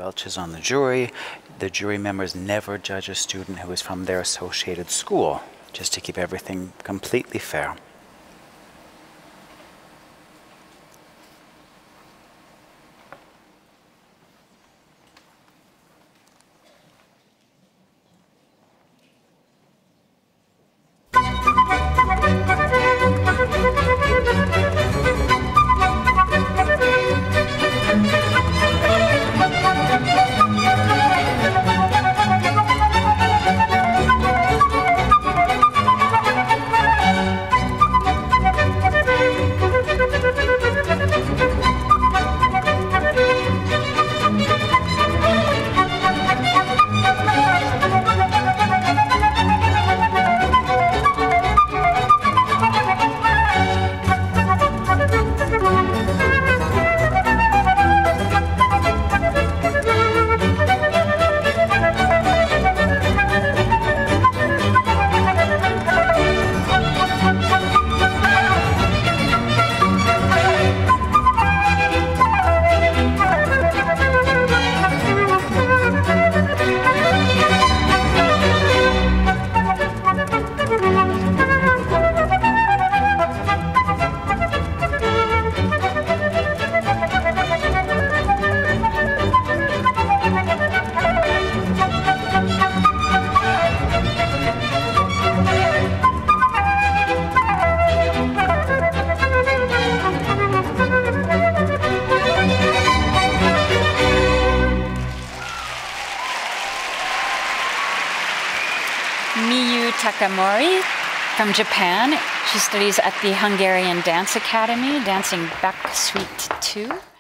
Welch is on the jury. The jury members never judge a student who is from their associated school, just to keep everything completely fair. Miyu Takamori from Japan. She studies at the Hungarian Dance Academy, dancing Back Suite 2.